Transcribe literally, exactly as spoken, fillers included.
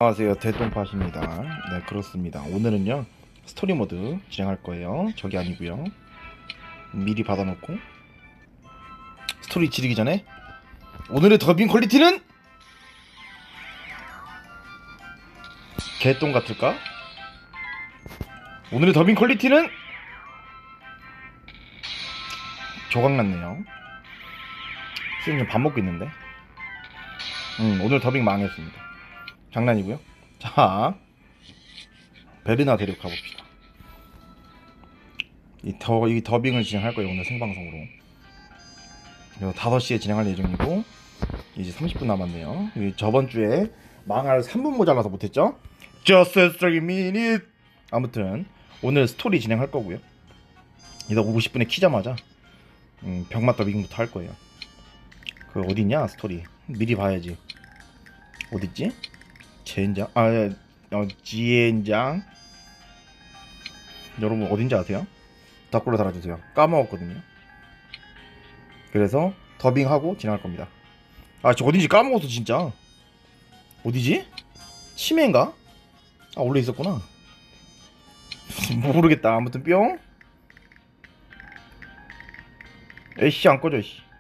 안녕하세요, 대똥팟입니다. 네, 그렇습니다. 오늘은요 스토리 모드 진행할 거예요. 저기 아니고요. 미리 받아놓고 스토리 지르기 전에 오늘의 더빙 퀄리티는 개똥 같을까? 오늘의 더빙 퀄리티는 조각났네요. 지금 좀 밥 먹고 있는데. 음, 오늘 더빙 망했습니다. 장난이고요. 자, 베르나 데리고 가봅시다. 이, 더, 이 더빙을 진행할 거예요. 오늘 생방송으로. 그래서 다섯 시에 진행할 예정이고 이제 삼십 분 남았네요. 저번 주에 망할 삼 분 모자라서 못했죠? Just three minutes. 아무튼 오늘 스토리 진행할 거고요. 이따 오십 분에 키자마자 음, 병맛 더빙부터 할 거예요. 그 어디냐 스토리 미리 봐야지. 어딨지? 젠장? 아, 어, 지엔장. 여러분 어딘지 아세요? 댓글로 달아주세요. 까먹었거든요. 그래서 더빙하고 진행할 겁니다. 아, 저 어딘지 까먹었어 진짜. 어디지? 치매인가? 아, 원래 있었구나. 모르겠다. 아무튼 뿅. 에이씨, 안 꺼져 씨.